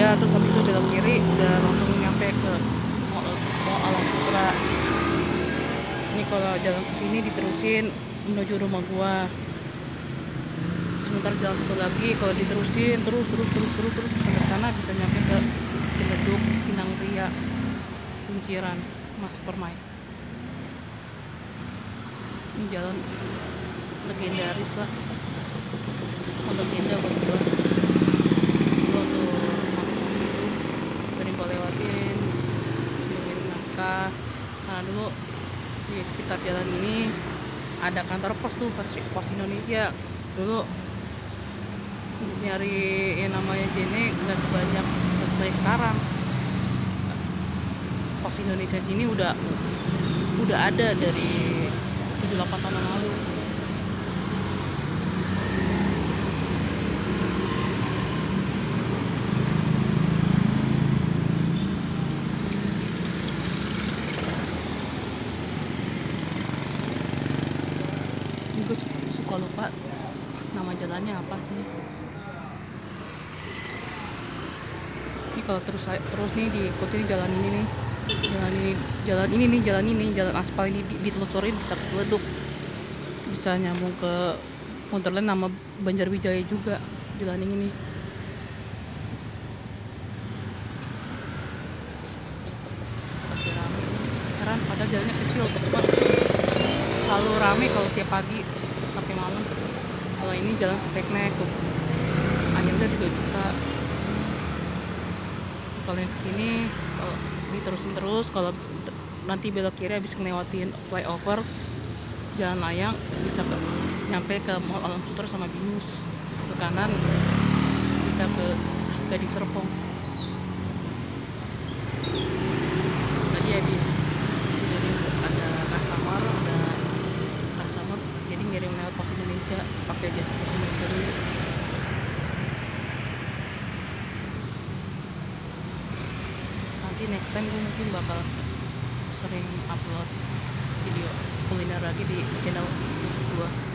Indonesia, terus habis itu belok kiri udah langsung nyampe ke Mall Alam Sutra. Ini kalau jalan ke sini diterusin menuju rumah gua. Sebentar jalan satu lagi kalau diterusin terus sampai sana bisa nyampe ke Ciledug, Pinang Ria, Kunciran, Mas Permai. Ini jalan legendaris lah, legenda buat gua. Gua tuh itu sering gua lewatin, ngirim naskah. Nah dulu di sekitar jalan ini ada kantor pos tuh, pos Indonesia. Dulu nyari yang namanya Jene nggak sebanyak sekarang. Pos Indonesia sini udah ada dari 7-8 tahun yang lalu. Ini gue suka lupa nama jalannya apa nih. Ini kalau terus nih diikuti jalan ini nih, jalan aspal ini ditelusurin bisa ke Ciledug, bisa nyambung ke Wonderland sama Banjarwijaya juga jalan ini nih. Masih rame, heran padahal jalannya kecil, cuma selalu rame kalau tiap pagi sampai malam. Kalau ini jalan ke Seknek tuh, Anjingnya juga bisa. Kalau yang kesini kalau diterusin terus, kalau nanti belok kiri habis ngelewatin flyover Jalan Layang bisa nyampe ke Mall Alam Sutra sama Binus. Ke kanan bisa ke Gading Serpong. Tadi habis ngirim ada customer jadi ngirim lewat Pos Indonesia, pakai jasa Pos Indonesia dulu. Nanti next time gue mungkin bakal sering upload video kuliner lagi di channel gue.